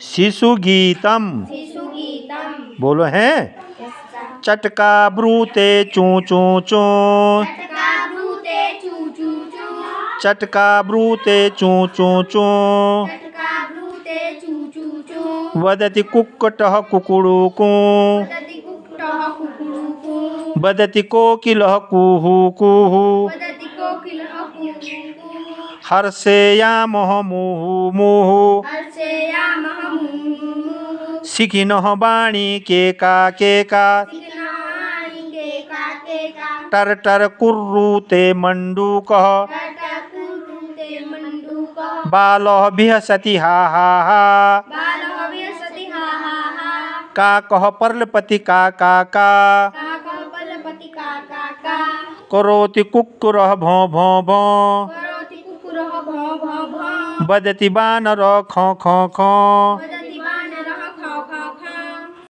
शिशु गीतम। बोलो हैं। चटका ब्रूते चू चू चू। चटका ब्रूते चू चू चू। वदति कुक्कुटः कुकुडुकू। वदति कोकिलः कुहू कुहू। हर्षेयामः मुहु मुहु। शिखिनः वाणी केका केका। टर टर कुर्रुते मंडूकः। बालः विहसति हा हा हा। काकः पर्लपति का का का। करोति कुक्कुरः भों भों भों। वदति वानरः खो खो खो।